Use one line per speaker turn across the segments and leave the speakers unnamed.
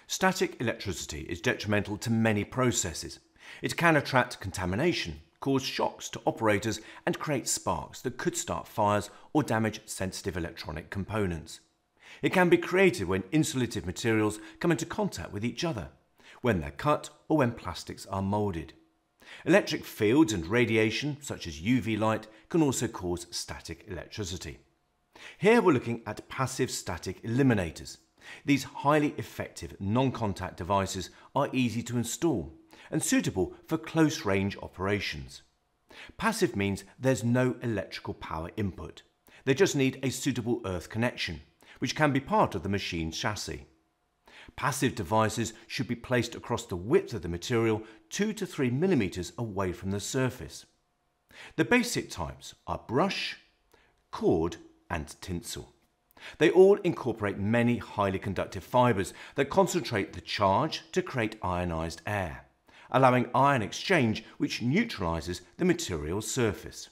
Static electricity is detrimental to many processes. It can attract contamination, cause shocks to operators and create sparks that could start fires or damage sensitive electronic components. It can be created when insulative materials come into contact with each other, when they're cut or when plastics are moulded. Electric fields and radiation, such as UV light, can also cause static electricity. Here we're looking at passive static eliminators. These highly effective non-contact devices are easy to install and suitable for close-range operations. Passive means there's no electrical power input. They just need a suitable earth connection, which can be part of the machine's chassis. Passive devices should be placed across the width of the material 2 to 3 millimeters away from the surface. The basic types are brush, cord and tinsel. They all incorporate many highly conductive fibers that concentrate the charge to create ionized air, allowing ion exchange which neutralizes the material's surface.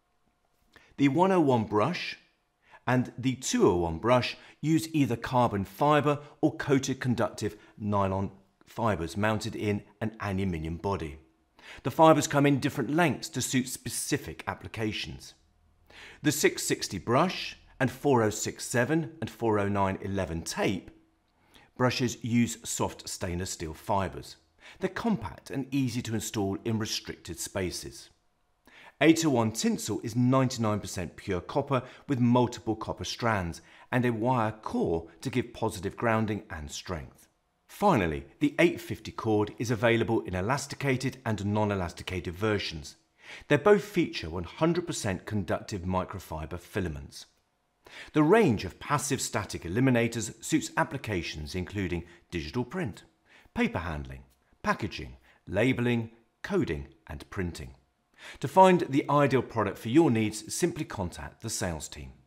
The 101 brush and the 201 brush use either carbon fibre or coated conductive nylon fibres mounted in an aluminium body. The fibres come in different lengths to suit specific applications. The 660 brush and 4067 and 40911 tape brushes use soft stainless steel fibres. They're compact and easy to install in restricted spaces. 801 tinsel is 99% pure copper with multiple copper strands and a wire core to give positive grounding and strength. Finally, the 850 cord is available in elasticated and non-elasticated versions. They both feature 100% conductive microfiber filaments. The range of passive static eliminators suits applications including digital print, paper handling, packaging, labelling, coding and printing. To find the ideal product for your needs, simply contact the sales team.